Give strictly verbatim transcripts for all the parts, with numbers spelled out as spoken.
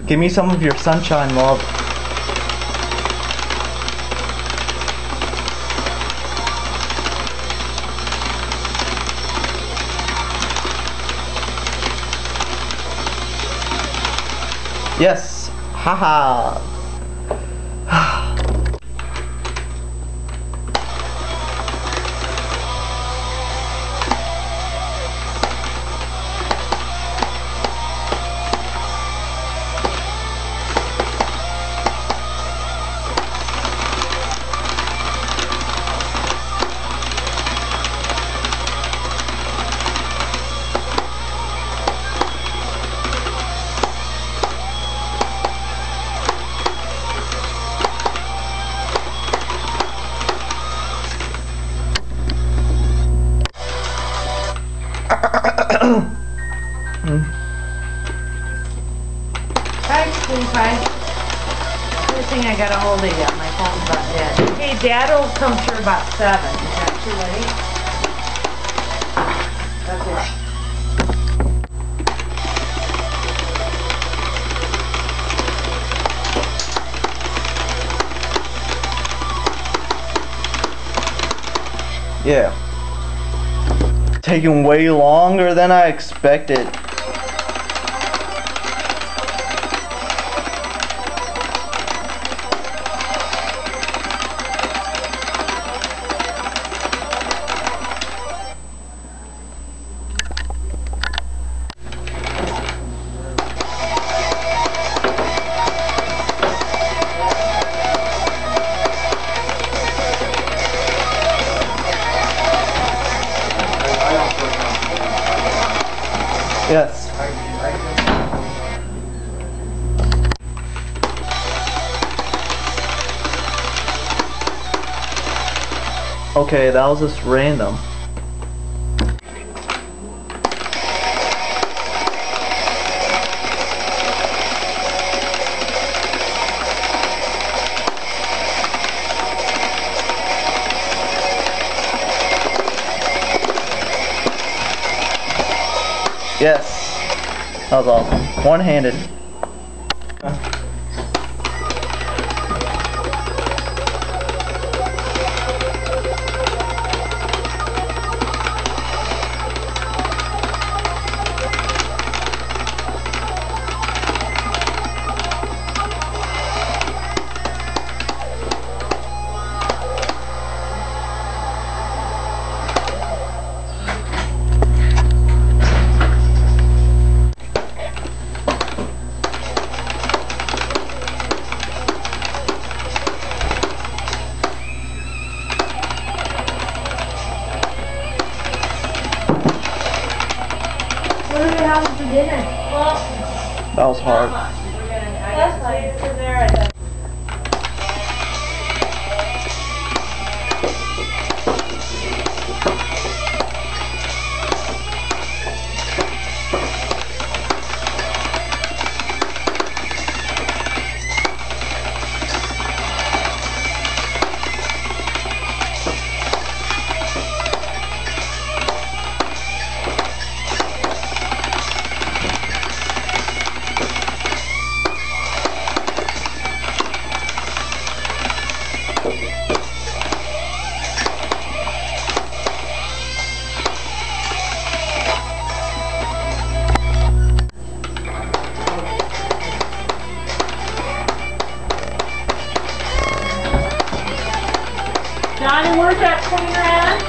Give me some of your sunshine love. Yes! Haha! Hi, sweetie pie. Good thing I got a hold of you. My phone's about dead. Hey, Dad will come through about seven. Is that too late? Okay. Yeah. Taking way longer than I expected. Yes. Okay, that was just random. Yes. That was awesome. One-handed. What do we have for dinner? Well, That was hard. that's fine. Johnny, where's that cleaner at?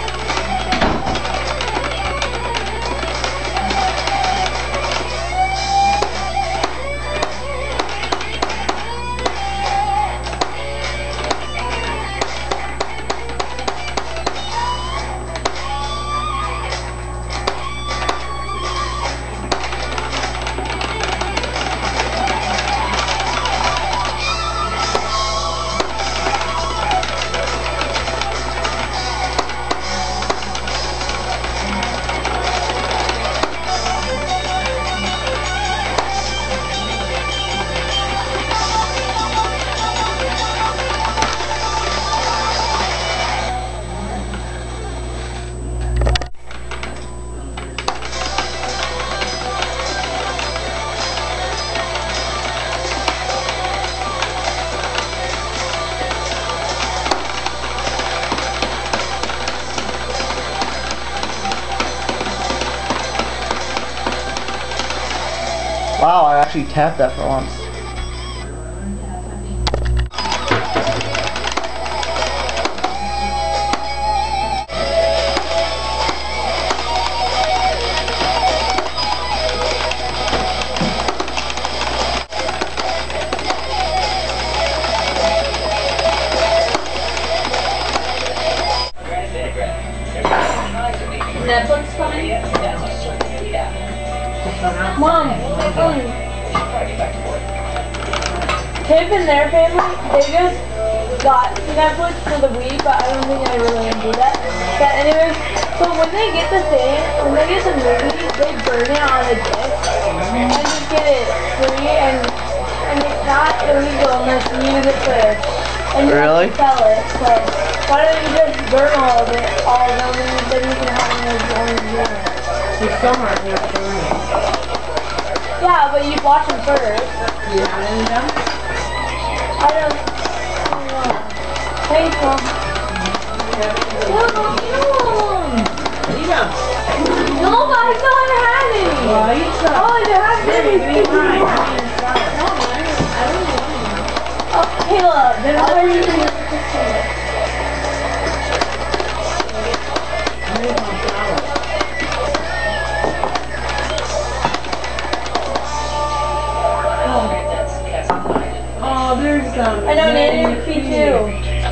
actually tap that for once. Netflix coming? Mom, um, Tip and their family, they just got Netflix for the Wii, but I don't think I really want to do that. But anyways, so when they get the thing, when they get the movie, they burn it on a disc and just get it free, and and it's not illegal unless you use it for, and you Really? have to sell it. So why don't you just burn all of it, all of them, and then you can have them as long as you want. There's some aren't here for me. Yeah, but you watch them first. Do you have any of them? I don't know. Thanks, Mom. No, no. Eat them. No, but I still haven't had any. Well, eat some. Oh, I have Hey, baby. eat mine. I mean, it's not. No, I don't, I don't want them. Oh, Caleb. Then I'll I'll let you eat do them. it. I need some flour. Oh, there's some. I know, Nanny, me too.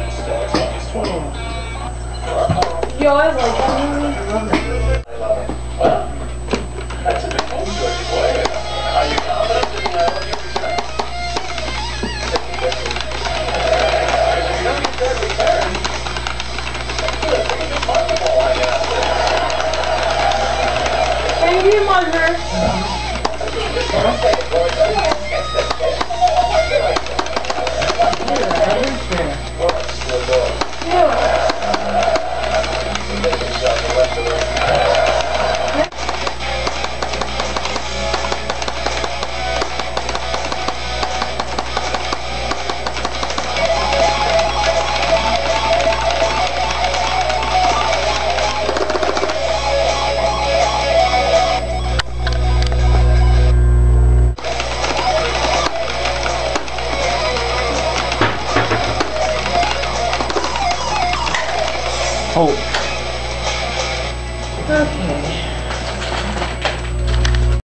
You always like that movie? I love it. That's a big move, Georgie boy. Are you confident in uh, what you present? Because if you don't get that return, you'll have pretty good money ball hanging out there. Thank you, Mother. Oh.